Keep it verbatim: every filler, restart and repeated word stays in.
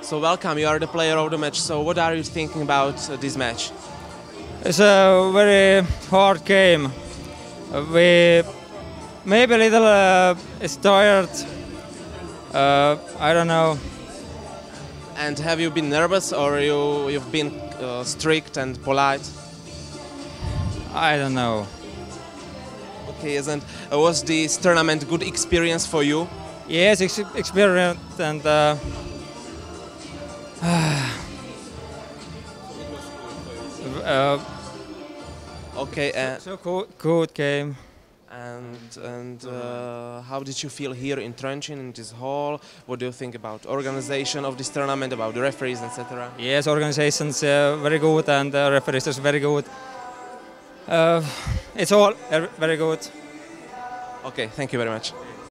So welcome, you are the player of the match. So what are you thinking about uh, this match? It's a very hard game. Uh, we maybe a little uh, is tired. Uh, I don't know. And have you been nervous or you, you've been uh, strict and polite? I don't know. Okay, and uh, was this tournament good experience for you? Yes, ex experience and uh, uh, okay, uh, so good, good game. and and uh, how did you feel here in Trenčín in this hall? What do you think about organization of this tournament, about the referees, et cetera? Yes, organizations uh, very good and uh, referees is very good. Uh, it's all very good. Okay, thank you very much.